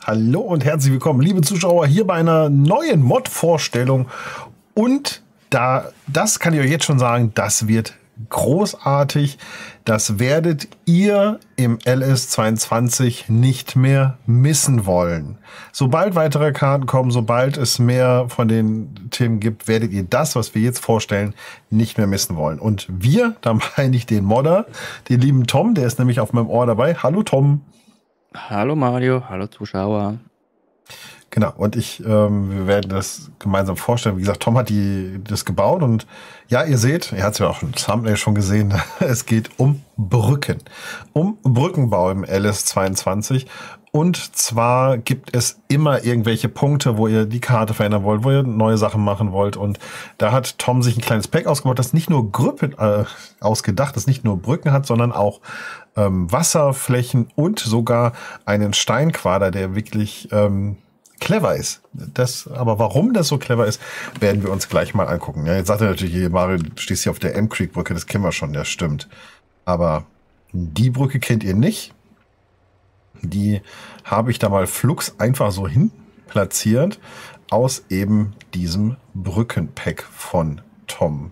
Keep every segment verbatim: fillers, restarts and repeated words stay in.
Hallo und herzlich willkommen, liebe Zuschauer, hier bei einer neuen Mod-Vorstellung. Und da, das kann ich euch jetzt schon sagen, das wird großartig. Das werdet ihr im L S zweiundzwanzig nicht mehr missen wollen. Sobald weitere Karten kommen, sobald es mehr von den Themen gibt, werdet ihr das, was wir jetzt vorstellen, nicht mehr missen wollen. Und wir, da meine ich den Modder, den lieben Tom, der ist nämlich auf meinem Ohr dabei. Hallo Tom. Hallo Mario, hallo Zuschauer. Genau, und ich, ähm, wir werden das gemeinsam vorstellen. Wie gesagt, Tom hat die, das gebaut und ja, ihr seht, ihr habt es ja auch im Thumbnail schon gesehen, es geht um Brücken. Um Brückenbau im L S zweiundzwanzig. Und zwar gibt es immer irgendwelche Punkte, wo ihr die Karte verändern wollt, wo ihr neue Sachen machen wollt. Und da hat Tom sich ein kleines Pack ausgebaut, das nicht nur Grüppel, äh, ausgedacht, das nicht nur Brücken hat, sondern auch ähm, Wasserflächen und sogar einen Steinquader, der wirklich ähm, clever ist. Das, aber warum das so clever ist, werden wir uns gleich mal angucken. Ja, jetzt sagt er natürlich, hier, Mario, du stehst hier auf der M Creek Brücke, das kennen wir schon, das stimmt. Aber die Brücke kennt ihr nicht. Die habe ich da mal flugs einfach so hin platziert aus eben diesem Brückenpack von Tom.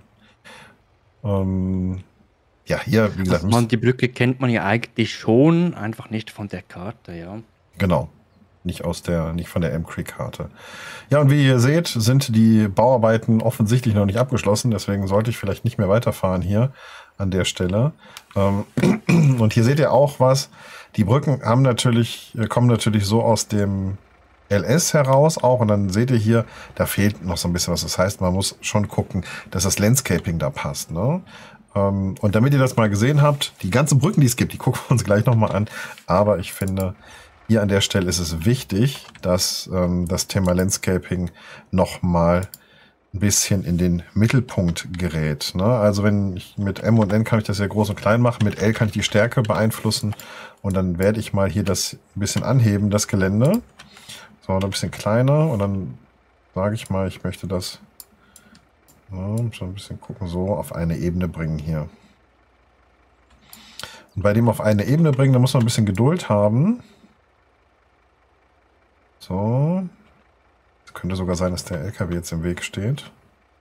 Ähm, ja, hier, wie gesagt. Also man, die Brücke kennt man ja eigentlich schon, einfach nicht von der Karte, ja. Genau. Nicht aus der, nicht von der M Creek Karte. Ja, und wie ihr seht, sind die Bauarbeiten offensichtlich noch nicht abgeschlossen. Deswegen sollte ich vielleicht nicht mehr weiterfahren hier an der Stelle. Und hier seht ihr auch was. Die Brücken haben natürlich, kommen natürlich so aus dem L S heraus auch. Und dann seht ihr hier, da fehlt noch so ein bisschen was. Das heißt, man muss schon gucken, dass das Landscaping da passt, ne? Und damit ihr das mal gesehen habt, die ganzen Brücken, die es gibt, die gucken wir uns gleich nochmal an. Aber ich finde, hier an der Stelle ist es wichtig, dass ähm, das Thema Landscaping nochmal ein bisschen in den Mittelpunkt gerät. Ne? Also wenn ich mit M und N kann ich das ja groß und klein machen, mit L kann ich die Stärke beeinflussen und dann werde ich mal hier das ein bisschen anheben, das Gelände. So, ein bisschen kleiner und dann sage ich mal, ich möchte das ja, schon ein bisschen gucken, so auf eine Ebene bringen hier. Und bei dem auf eine Ebene bringen, da muss man ein bisschen Geduld haben. So. Es könnte sogar sein, dass der L K W jetzt im Weg steht.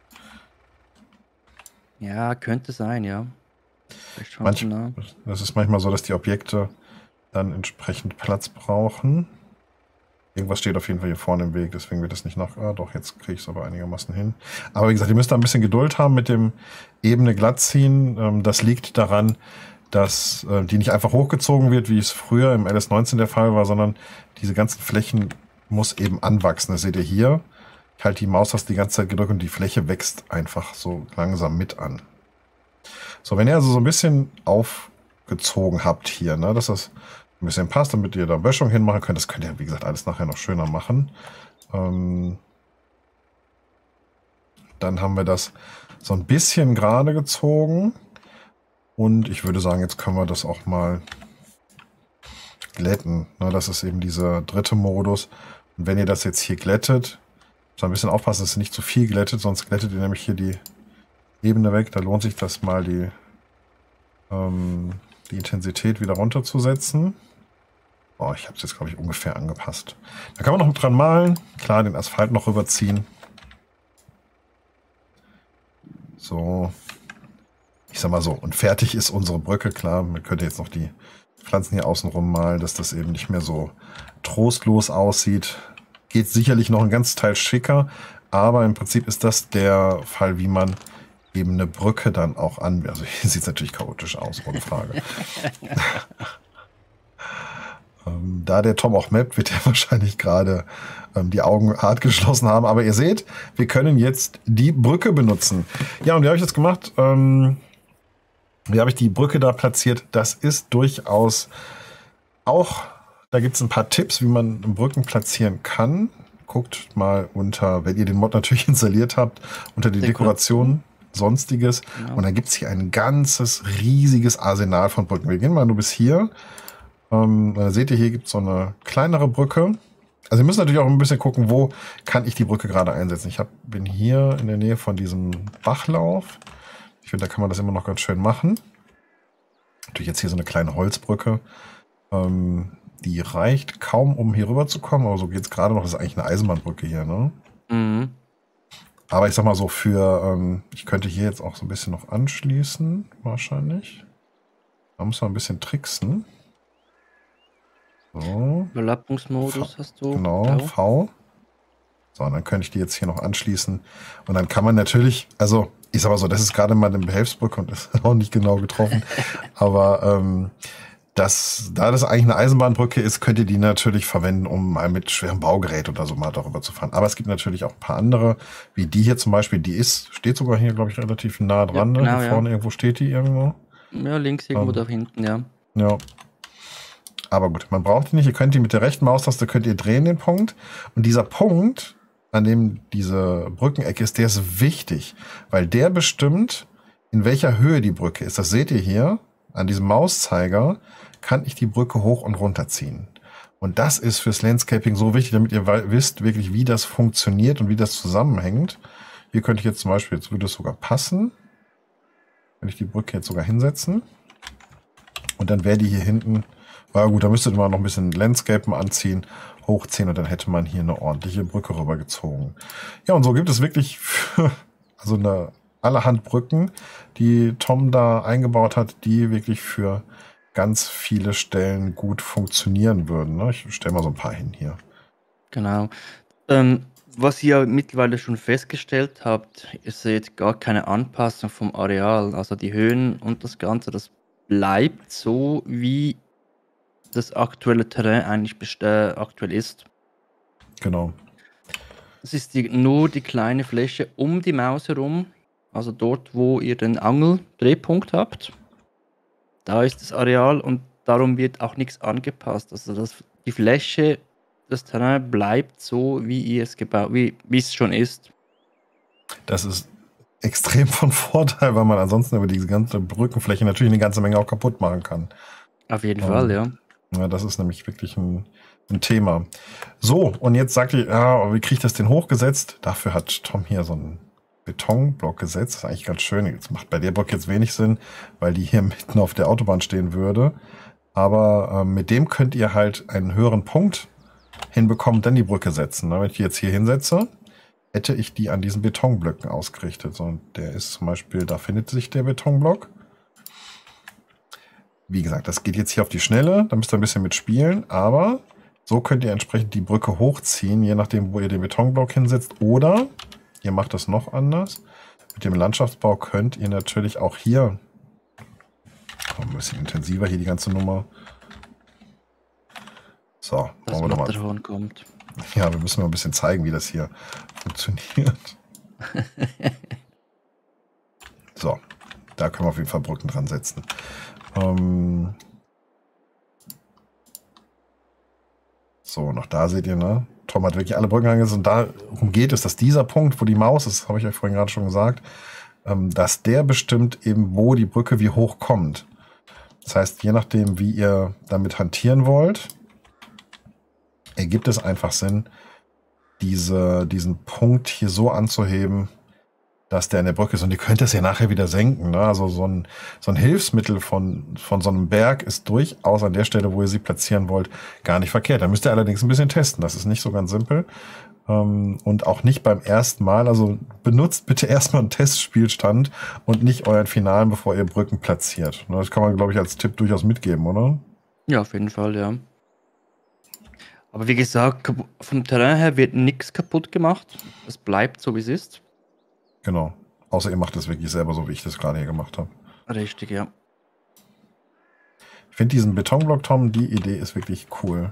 Ja, könnte sein, ja. Manch, das ist manchmal so, dass die Objekte dann entsprechend Platz brauchen. Irgendwas steht auf jeden Fall hier vorne im Weg, deswegen wird es nicht nach... Ah, doch, jetzt kriege ich es aber einigermaßen hin. Aber wie gesagt, ihr müsst da ein bisschen Geduld haben mit dem Ebene glatt ziehen. Das liegt daran, dass die nicht einfach hochgezogen wird, wie es früher im L S neunzehn der Fall war, sondern diese ganzen Flächen muss eben anwachsen. Das seht ihr hier. Ich halte die Maustaste die ganze Zeit gedrückt und die Fläche wächst einfach so langsam mit an. So, wenn ihr also so ein bisschen aufgezogen habt hier, ne, dass das ein bisschen passt, damit ihr da Böschung hinmachen könnt, das könnt ihr, wie gesagt, alles nachher noch schöner machen. Ähm, dann haben wir das so ein bisschen gerade gezogen. Und ich würde sagen, jetzt können wir das auch mal glätten. Ne, das ist eben dieser dritte Modus. Und wenn ihr das jetzt hier glättet, muss ein bisschen aufpassen, dass ihr nicht zu viel glättet, sonst glättet ihr nämlich hier die Ebene weg. Da lohnt sich das mal, die, ähm, die Intensität wieder runterzusetzen. Oh, ich habe es jetzt, glaube ich, ungefähr angepasst. Da kann man noch dran malen. Klar, den Asphalt noch rüberziehen. So. Ich sag mal so. Und fertig ist unsere Brücke. Klar, man könnte jetzt noch die Pflanzen hier außenrum malen, dass das eben nicht mehr so trostlos aussieht. Geht sicherlich noch ein ganz Teil schicker, aber im Prinzip ist das der Fall, wie man eben eine Brücke dann auch an... Also hier sieht es natürlich chaotisch aus, ohne Frage. ähm, da der Tom auch mappt, wird er wahrscheinlich gerade ähm, die Augen hart geschlossen haben. Aber ihr seht, wir können jetzt die Brücke benutzen. Ja, und wie habe ich das gemacht? Ähm, wie habe ich die Brücke da platziert? Das ist durchaus auch... Da gibt es ein paar Tipps, wie man Brücken platzieren kann. Guckt mal unter, wenn ihr den Mod natürlich installiert habt, unter die Dekoration, Sonstiges. Genau. Und dann gibt es hier ein ganzes, riesiges Arsenal von Brücken. Wir gehen mal nur bis hier. Ähm, da seht ihr, hier gibt es so eine kleinere Brücke. Also ihr müsst natürlich auch ein bisschen gucken, wo kann ich die Brücke gerade einsetzen. Ich hab, bin hier in der Nähe von diesem Bachlauf. Ich finde, da kann man das immer noch ganz schön machen. Natürlich jetzt hier so eine kleine Holzbrücke. Ähm, die reicht kaum, um hier rüber zu kommen, aber so geht es gerade noch. Das ist eigentlich eine Eisenbahnbrücke hier, ne? Mhm. Aber ich sag mal so für, ähm, ich könnte hier jetzt auch so ein bisschen noch anschließen, wahrscheinlich. Da muss man ein bisschen tricksen. So. Überlappungsmodus hast du. Genau, Blau. V. So, und dann könnte ich die jetzt hier noch anschließen. Und dann kann man natürlich, also ich sag mal so, das ist gerade mal eine Behelfsbrücke und ist auch nicht genau getroffen. Aber ähm, das, da das eigentlich eine Eisenbahnbrücke ist, könnt ihr die natürlich verwenden, um mal mit schwerem Baugerät oder so mal darüber zu fahren. Aber es gibt natürlich auch ein paar andere, wie die hier zum Beispiel. Die ist, steht sogar hier, glaube ich, relativ nah dran. Ja, Ne? genau, Hier ja. vorne irgendwo steht die irgendwo. Ja, links irgendwo Ähm, da hinten, ja. Ja. Aber gut, man braucht die nicht. Ihr könnt die mit der rechten Maustaste könnt ihr drehen, den Punkt. Und dieser Punkt, an dem diese Brückenecke ist, der ist wichtig, weil der bestimmt, in welcher Höhe die Brücke ist. Das seht ihr hier. An diesem Mauszeiger kann ich die Brücke hoch und runter ziehen. Und das ist fürs Landscaping so wichtig, damit ihr wisst wirklich, wie das funktioniert und wie das zusammenhängt. Hier könnte ich jetzt zum Beispiel, jetzt würde es sogar passen, wenn ich die Brücke jetzt sogar hinsetzen. Und dann wäre die hier hinten, war gut, da müsstet man noch ein bisschen Landscapen anziehen, hochziehen und dann hätte man hier eine ordentliche Brücke rübergezogen. Ja, und so gibt es wirklich für, also eine allerhand Brücken, die Tom da eingebaut hat, die wirklich für ganz viele Stellen gut funktionieren würden. Ne? Ich stelle mal so ein paar hin hier. Genau. Ähm, was ihr mittlerweile schon festgestellt habt, ihr seht gar keine Anpassung vom Areal. Also die Höhen und das Ganze, das bleibt so, wie das aktuelle Terrain eigentlich best- äh, aktuell ist. Genau. Es ist die, nur die kleine Fläche um die Maus herum, also dort, wo ihr den Angeldrehpunkt habt. Da ist das Areal und darum wird auch nichts angepasst. Also das, die Fläche, das Terrain bleibt so, wie ihr es gebaut, wie wie es schon ist. Das ist extrem von Vorteil, weil man ansonsten über diese ganze Brückenfläche natürlich eine ganze Menge auch kaputt machen kann. Auf jeden Ähm, Fall, ja. Ja, das ist nämlich wirklich ein, ein Thema. So, und jetzt sagt ihr, ja, wie kriege ich das denn hochgesetzt? Dafür hat Tom hier so einen Betonblock gesetzt. Das ist eigentlich ganz schön. Das macht bei der Brücke jetzt wenig Sinn, weil die hier mitten auf der Autobahn stehen würde. Aber ähm, mit dem könnt ihr halt einen höheren Punkt hinbekommen, dann die Brücke setzen. Wenn ich die jetzt hier hinsetze, hätte ich die an diesen Betonblöcken ausgerichtet. So, und der ist zum Beispiel, da findet sich der Betonblock. Wie gesagt, das geht jetzt hier auf die Schnelle, da müsst ihr ein bisschen mitspielen, aber so könnt ihr entsprechend die Brücke hochziehen, je nachdem, wo ihr den Betonblock hinsetzt. Oder ihr macht das noch anders. Mit dem Landschaftsbau könnt ihr natürlich auch hier, ein bisschen intensiver hier die ganze Nummer. So, Das wollen wir noch mal. Matterhorn kommt. Ja, wir müssen mal ein bisschen zeigen, wie das hier funktioniert. So, da können wir auf jeden Fall Brücken dran setzen. Ähm so, noch da seht ihr, ne? Tom hat wirklich alle Brücken angesetzt und darum geht es, dass dieser Punkt, wo die Maus ist, habe ich euch vorhin gerade schon gesagt, ähm, dass der bestimmt eben, wo die Brücke wie hoch kommt. Das heißt, je nachdem, wie ihr damit hantieren wollt, ergibt es einfach Sinn, diese, diesen Punkt hier so anzuheben, dass der an der Brücke ist. Und ihr könnt das ja nachher wieder senken. Ne? Also so ein, so ein Hilfsmittel von, von so einem Berg ist durchaus an der Stelle, wo ihr sie platzieren wollt, gar nicht verkehrt. Da müsst ihr allerdings ein bisschen testen. Das ist nicht so ganz simpel. Ähm, und auch nicht beim ersten Mal. Also benutzt bitte erstmal einen Testspielstand und nicht euren Finalen, bevor ihr Brücken platziert. Das kann man, glaube ich, als Tipp durchaus mitgeben, oder? Ja, auf jeden Fall, ja. Aber wie gesagt, vom Terrain her wird nichts kaputt gemacht. Es bleibt so, wie es ist. Genau. Außer ihr macht es wirklich selber so, wie ich das gerade hier gemacht habe. Richtig, ja. Ich finde diesen Betonblock, Tom, die Idee ist wirklich cool.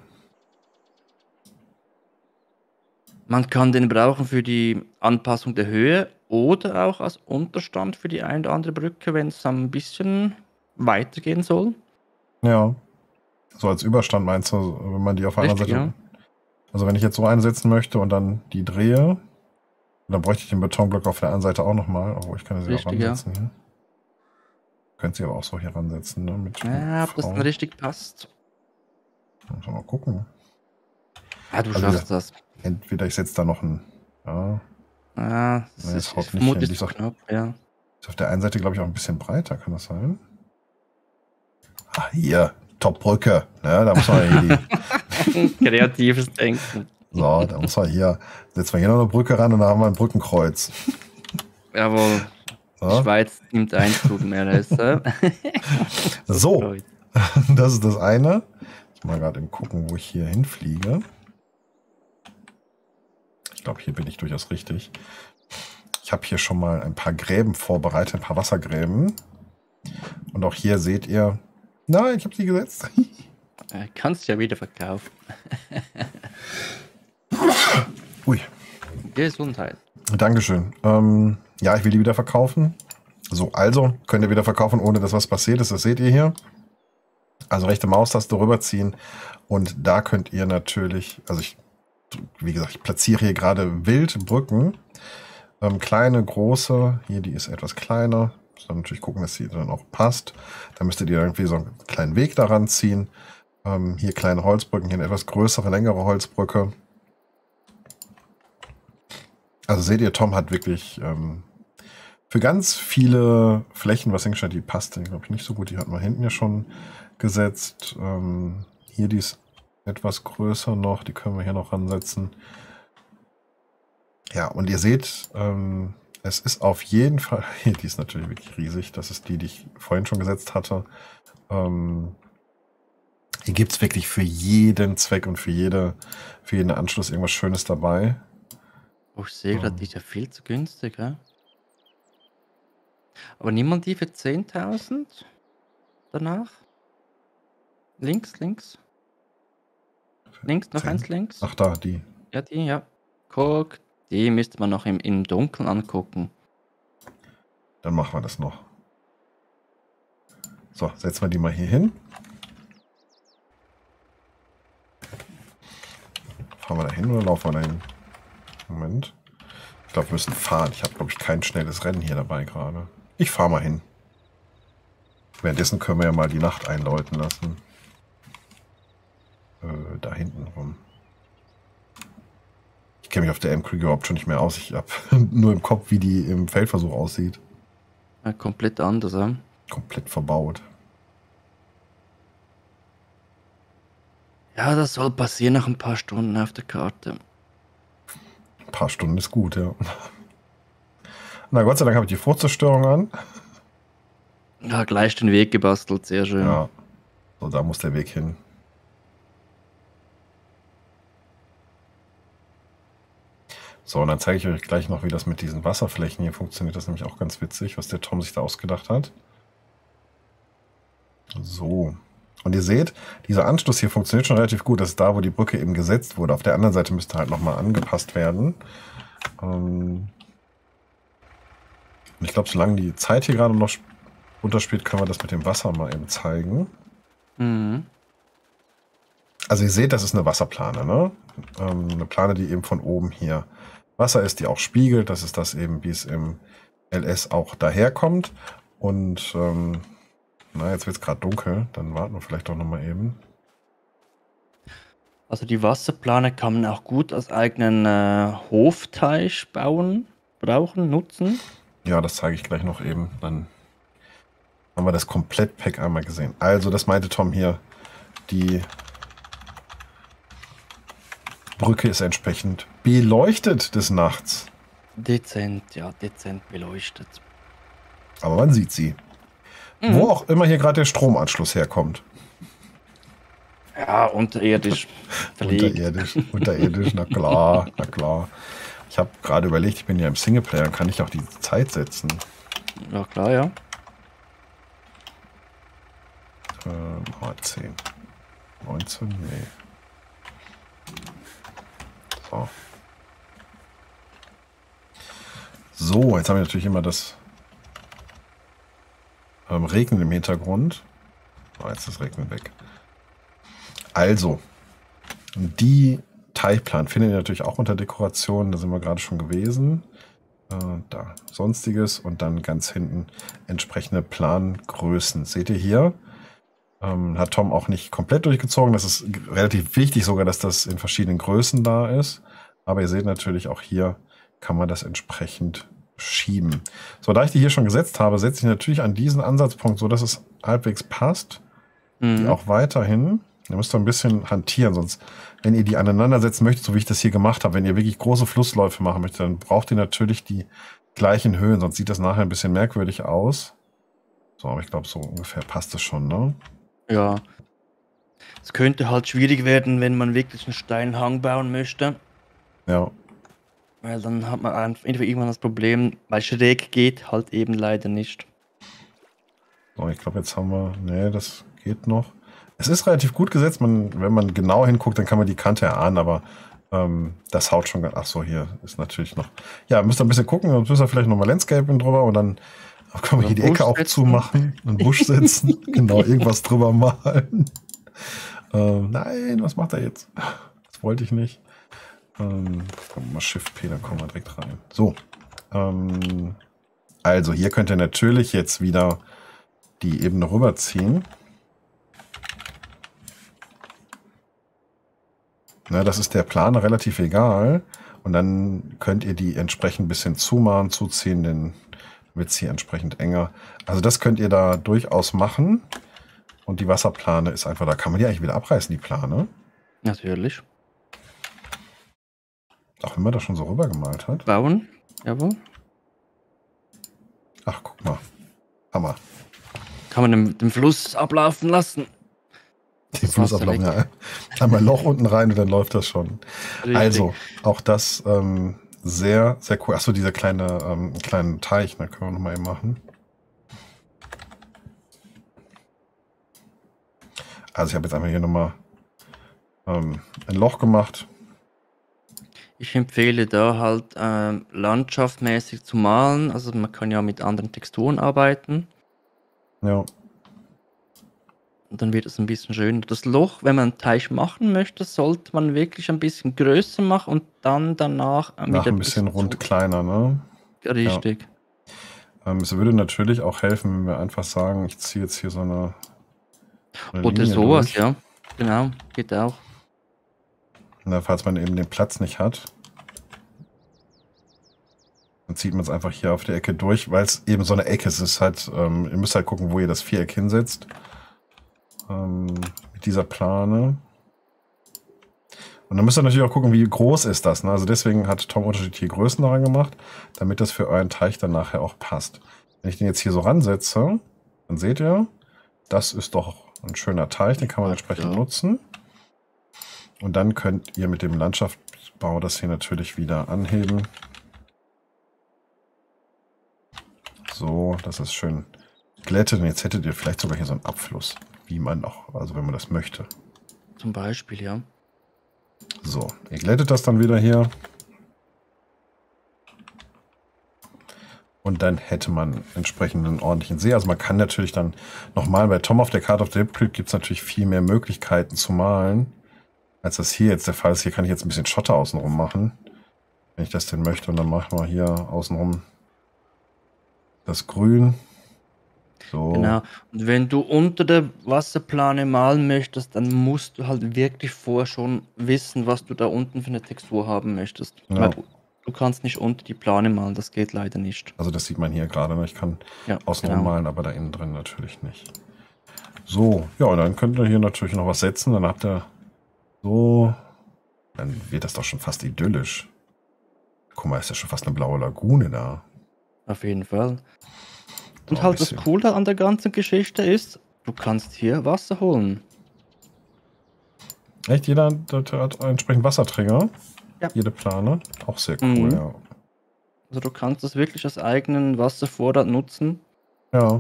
Man kann den brauchen für die Anpassung der Höhe oder auch als Unterstand für die eine oder andere Brücke, wenn es ein bisschen weitergehen soll. Ja. So als Überstand meinst du, wenn man die auf der anderen Richtig, Seite... ja. Also wenn ich jetzt so einsetzen möchte und dann die drehe, dann bräuchte ich den Betonblock auf der anderen Seite auch nochmal. Obwohl, ich kann sie auch Richtig, ja. ransetzen hier. Könnt sie aber auch so hier ransetzen, ne? Mit Ja, ob das V. dann richtig passt. Muss man mal gucken. Ah, du Also schaffst ja, das. entweder ich setze da noch ein... Ja, Ah, das Nee, es ist, haut ist nicht vermutlich hin. Die zu ist auch- knapp, ja. ist auf der einen Seite, glaube ich, auch ein bisschen breiter, kann das sein? Ah, hier. Top-Brücke. Ne? Da muss man hier die kreatives Denken. So, da muss man hier, setzen wir hier noch eine Brücke ran und dann haben wir ein Brückenkreuz. Jawohl. So. Die Schweiz nimmt Einzug mehr. Als, äh. So, das ist das eine. Ich mal gerade eben gucken, wo ich hier hinfliege. Ich glaube, hier bin ich durchaus richtig. Ich habe hier schon mal ein paar Gräben vorbereitet, ein paar Wassergräben. Und auch hier seht ihr, nein, ich habe sie gesetzt. Kannst ja wieder verkaufen. Ui. Gesundheit. Dankeschön. Ähm, ja, ich will die wieder verkaufen. So, also könnt ihr wieder verkaufen, ohne dass was passiert ist. Das seht ihr hier. Also rechte Maustaste rüberziehen. Und da könnt ihr natürlich, also ich, wie gesagt, ich platziere hier gerade wild Brücken. Ähm, kleine, große. Hier, die ist etwas kleiner. Muss dann natürlich gucken, dass sie dann auch passt. Da müsstet ihr irgendwie so einen kleinen Weg daran ziehen. Ähm, hier kleine Holzbrücken, hier eine etwas größere, längere Holzbrücke. Also seht ihr, Tom hat wirklich ähm, für ganz viele Flächen was hingestellt, die passt, glaube ich, nicht so gut. Die hat man hinten ja schon gesetzt. Ähm, hier, die ist etwas größer noch, die können wir hier noch ransetzen. Ja, und ihr seht, ähm, es ist auf jeden Fall, hier, die ist natürlich wirklich riesig, das ist die, die ich vorhin schon gesetzt hatte. Ähm, hier gibt es wirklich für jeden Zweck und für, jede, für jeden Anschluss irgendwas Schönes dabei. Oh, ich sehe gerade, die ist ja viel zu günstig, ja? Aber niemand die für zehntausend danach? Links, links. Links, noch zehn. eins links. Ach da, die. Ja, die, ja. Guck, die müsste man noch im, im Dunkeln angucken. Dann machen wir das noch. So, setzen wir die mal hier hin. Fahren wir da hin oder laufen wir da hin? Moment. Ich glaube, wir müssen fahren. Ich habe, glaube ich, kein schnelles Rennen hier dabei gerade. Ich fahre mal hin. Währenddessen können wir ja mal die Nacht einläuten lassen. Äh, da hinten rum. Ich kenne mich auf der M-Krieg überhaupt schon nicht mehr aus. Ich habe nur im Kopf, wie die im Feldversuch aussieht. Ja, komplett anders, ja? Komplett verbaut. Ja, das soll passieren nach ein paar Stunden auf der Karte. Ein paar Stunden ist gut, ja. Na, Gott sei Dank habe ich die Fruchtzerstörung an. Ja, gleich den Weg gebastelt, sehr schön. Ja, so da muss der Weg hin. So, und dann zeige ich euch gleich noch, wie das mit diesen Wasserflächen hier funktioniert. Das ist nämlich auch ganz witzig, was der Tom sich da ausgedacht hat. So. Und ihr seht, dieser Anschluss hier funktioniert schon relativ gut. Das ist da, wo die Brücke eben gesetzt wurde. Auf der anderen Seite müsste halt nochmal angepasst werden. Ähm ich glaube, solange die Zeit hier gerade noch runterspielt, können wir das mit dem Wasser mal eben zeigen. Mhm. Also ihr seht, das ist eine Wasserplane, ne? Ähm, eine Plane, die eben von oben hier Wasser ist, die auch spiegelt. Das ist das eben, wie es im L S auch daherkommt. Und ähm, na, jetzt wird es gerade dunkel. Dann warten wir vielleicht doch nochmal eben. Also die Wasserplane kann man auch gut als eigenen äh, Hofteich bauen, brauchen, nutzen. Ja, das zeige ich gleich noch eben. Dann haben wir das Komplettpack einmal gesehen. Also, das meinte Tom hier. Die Brücke ist entsprechend beleuchtet des Nachts. Dezent, ja, dezent beleuchtet. Aber man sieht sie. Mhm. Wo auch immer hier gerade der Stromanschluss herkommt. Ja, unterirdisch. unterirdisch, unterirdisch, na klar, na klar. Ich habe gerade überlegt, ich bin ja im Singleplayer, kann ich auch die Zeit setzen. Ja, klar, ja. Ähm, zehn. neunzehn, nee. So. So, jetzt haben wir natürlich immer das ähm, Regnen im Hintergrund. Oh, jetzt ist das Regnen weg. Also, die Teichplan findet ihr natürlich auch unter Dekoration. Da sind wir gerade schon gewesen. Äh, da Sonstiges und dann ganz hinten entsprechende Plangrößen. Seht ihr hier? Ähm, hat Tom auch nicht komplett durchgezogen. Das ist relativ wichtig sogar, dass das in verschiedenen Größen da ist. Aber ihr seht natürlich auch hier kann man das entsprechend schieben. So, da ich die hier schon gesetzt habe, setze ich natürlich an diesen Ansatzpunkt so, dass es halbwegs passt. Mhm. die auch weiterhin. Ihr müsst da ein bisschen hantieren, sonst, wenn ihr die aneinandersetzen möchtet, so wie ich das hier gemacht habe, wenn ihr wirklich große Flussläufe machen möchtet, dann braucht ihr natürlich die gleichen Höhen, sonst sieht das nachher ein bisschen merkwürdig aus. So, aber ich glaube, so ungefähr passt es schon, ne? Ja. Es könnte halt schwierig werden, wenn man wirklich einen steilen Hang bauen möchte. Ja. Weil dann hat man einfach irgendwann das Problem, weil schräg geht halt eben leider nicht. So, ich glaube, jetzt haben wir, nee, das geht noch. Es ist relativ gut gesetzt, man, wenn man genau hinguckt, dann kann man die Kante erahnen, aber ähm, das haut schon, ach so, hier ist natürlich noch, ja, müsst ihr ein bisschen gucken, dann müsst ihr vielleicht nochmal Landscaping drüber und dann können wir hier die Ecke auch zumachen, einen Busch setzen, genau, irgendwas drüber malen. Ähm, nein, was macht er jetzt? Das wollte ich nicht. Ähm, komm, mal Shift P, dann kommen wir direkt rein. So. Ähm, also, hier könnt ihr natürlich jetzt wieder die Ebene rüberziehen. Na, das ist der Planer relativ egal. Und dann könnt ihr die entsprechend ein bisschen zumachen, zuziehen, dann wird es hier entsprechend enger. Also das könnt ihr da durchaus machen. Und die Wasserplane ist einfach, da kann man die eigentlich wieder abreißen, die Plane. Natürlich. Auch wenn man das schon so rüber gemalt hat. Bauen, jawohl. Ach, guck mal. Hammer. Kann man den, den Fluss ablaufen lassen. Den Fluss ablaufen, ja. Einmal Loch unten rein und dann läuft das schon. Richtig. Also, auch das ähm, sehr, sehr cool. Achso, dieser kleine ähm, kleinen Teich, ne, können wir nochmal eben machen. Also ich habe jetzt einfach hier nochmal ähm, ein Loch gemacht. Ich empfehle da halt ähm, landschaftmäßig zu malen. Also man kann ja mit anderen Texturen arbeiten. Ja. Und dann wird es ein bisschen schöner. Das Loch, wenn man einen Teich machen möchte, sollte man wirklich ein bisschen größer machen und dann danach Nach wieder ein bisschen rund zu kleiner, ne? Richtig. Ja. Ähm, es würde natürlich auch helfen, wenn wir einfach sagen, ich ziehe jetzt hier so eine, eine Oder Linie sowas, durch. ja. Genau, geht auch. Na, falls man eben den Platz nicht hat, dann zieht man es einfach hier auf der Ecke durch, weil es eben so eine Ecke ist. Es ist halt, ähm, ihr müsst halt gucken, wo ihr das Viereck hinsetzt. Ähm, mit dieser Plane. Und dann müsst ihr natürlich auch gucken, wie groß ist das. Ne? Also deswegen hat Tom unterschiedliche Größen daran gemacht, damit das für euren Teich dann nachher auch passt. Wenn ich den jetzt hier so ransetze, dann seht ihr, das ist doch ein schöner Teich, den kann man entsprechend ja. nutzen. Und dann könnt ihr mit dem Landschaftsbau das hier natürlich wieder anheben. So, das ist schön glättet. Und jetzt hättet ihr vielleicht sogar hier so einen Abfluss, wie man auch, also wenn man das möchte. Zum Beispiel, ja. So, ihr glättet das dann wieder hier. Und dann hätte man entsprechend einen ordentlichen See. Also man kann natürlich dann nochmal bei Tom auf der Card of the Hippolyte gibt es natürlich viel mehr Möglichkeiten zu malen, als das hier jetzt der Fall ist. Hier kann ich jetzt ein bisschen Schotter außenrum machen, wenn ich das denn möchte. Und dann machen wir hier außenrum das Grün. So. Genau. Und wenn du unter der Wasserplane malen möchtest, dann musst du halt wirklich vorher schon wissen, was du da unten für eine Textur haben möchtest. Ja. Weil du kannst nicht unter die Plane malen, das geht leider nicht. Also das sieht man hier gerade. Ne? Ich kann ja, außenrum genau. malen, aber da innen drin natürlich nicht. So, ja, und dann könnt ihr hier natürlich noch was setzen. Dann habt ihr so, dann wird das doch schon fast idyllisch. Guck mal, ist ja schon fast eine blaue Lagune da. Auf jeden Fall. Und Oh, halt das Coole an der ganzen Geschichte ist, du kannst hier Wasser holen. Echt? Jeder hat entsprechend Wasserträger? Ja. Jede Plane? Auch sehr cool, mhm. ja. Also du kannst das wirklich als eigenen Wasservorrat nutzen. Ja.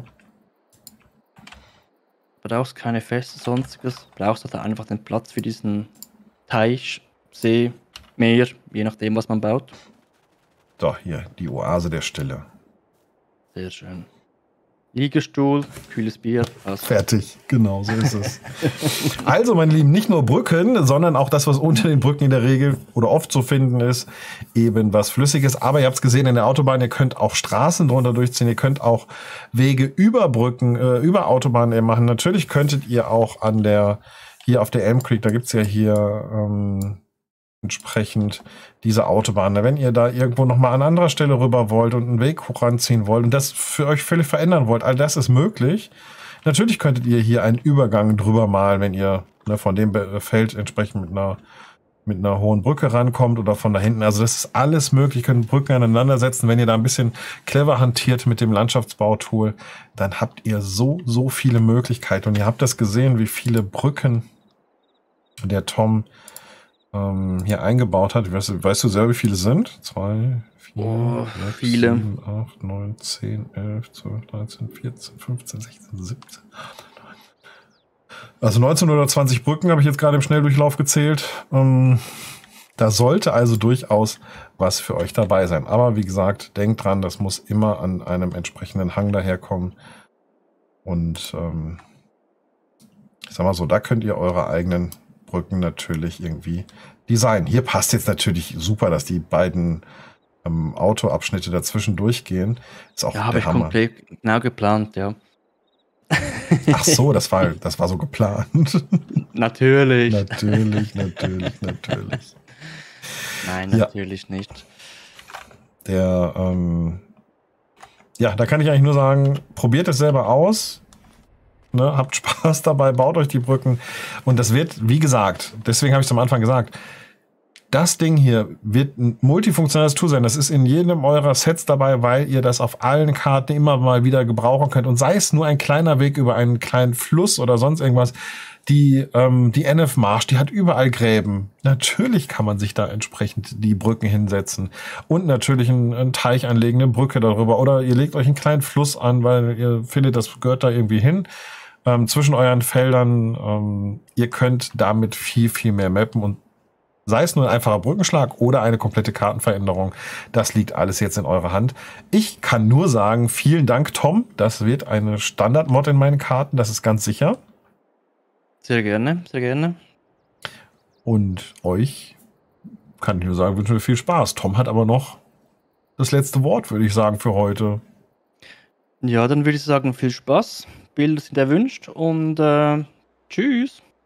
Brauchst keine Feste, sonstiges. Brauchst halt einfach den Platz für diesen Teich, See, Meer, je nachdem, was man baut. So, hier, die Oase der Stille. Sehr schön. Liegestuhl, kühles Bier. Also. Fertig, genau, so ist es. Also, meine Lieben, nicht nur Brücken, sondern auch das, was unter den Brücken in der Regel oder oft zu finden ist, eben was Flüssiges. Aber ihr habt es gesehen in der Autobahn, ihr könnt auch Straßen drunter durchziehen, ihr könnt auch Wege über Brücken, äh, über Autobahnen machen. Natürlich könntet ihr auch an der, hier auf der Elm Creek, da gibt es ja hier ähm, entsprechend diese Autobahn. Wenn ihr da irgendwo nochmal an anderer Stelle rüber wollt und einen Weg hochranziehen wollt und das für euch völlig verändern wollt, all das ist möglich. Natürlich könntet ihr hier einen Übergang drüber malen, wenn ihr ne, von dem Feld entsprechend mit einer, mit einer hohen Brücke rankommt oder von da hinten. Also das ist alles möglich. Ihr könnt Brücken aneinander setzen. Wenn ihr da ein bisschen clever hantiert mit dem Landschaftsbautool, dann habt ihr so, so viele Möglichkeiten. Und ihr habt das gesehen, wie viele Brücken der Tom ähm, hier eingebaut hat. Weißt, weißt du selber, wie viele sind? Zwei, vier, Oh, sechs, viele. sieben, acht, neun, zehn, elf, zwölf, dreizehn, vierzehn, fünfzehn, sechzehn, siebzehn. Also neunzehn oder zwanzig Brücken habe ich jetzt gerade im Schnelldurchlauf gezählt. Ähm, da sollte also durchaus was für euch dabei sein. Aber wie gesagt, denkt dran, das muss immer an einem entsprechenden Hang daherkommen. Und ähm, ich sag mal so, da könnt ihr eure eigenen Brücken natürlich irgendwie designen. Hier passt jetzt natürlich super, dass die beiden ähm, Autoabschnitte dazwischen durchgehen. Ist auch Ja, habe der ich Hammer. komplett genau geplant, ja. Ach so, das war, das war so geplant. Natürlich. Natürlich, natürlich, natürlich. Nein, Ja. natürlich nicht. Der, ähm, ja, da kann ich eigentlich nur sagen, probiert es selber aus. Ne, habt Spaß dabei, baut euch die Brücken. Und das wird, wie gesagt, deswegen habe ich es am Anfang gesagt, das Ding hier wird ein multifunktionales Tool sein. Das ist in jedem eurer Sets dabei, weil ihr das auf allen Karten immer mal wieder gebrauchen könnt. Und sei es nur ein kleiner Weg über einen kleinen Fluss oder sonst irgendwas. Die, ähm, die N F Marsch, die hat überall Gräben. Natürlich kann man sich da entsprechend die Brücken hinsetzen. Und natürlich einen, einen Teich anlegen, eine Brücke darüber. Oder ihr legt euch einen kleinen Fluss an, weil ihr findet, das gehört da irgendwie hin. Ähm, zwischen euren Feldern. Ähm, ihr könnt damit viel, viel mehr mappen und sei es nur ein einfacher Brückenschlag oder eine komplette Kartenveränderung. Das liegt alles jetzt in eurer Hand. Ich kann nur sagen, vielen Dank, Tom. Das wird eine Standard-Mod in meinen Karten, das ist ganz sicher. Sehr gerne, sehr gerne. Und euch kann ich nur sagen, wünschen wir viel Spaß. Tom hat aber noch das letzte Wort, würde ich sagen, für heute. Ja, dann würde ich sagen, viel Spaß. Bilder sind erwünscht und äh, tschüss.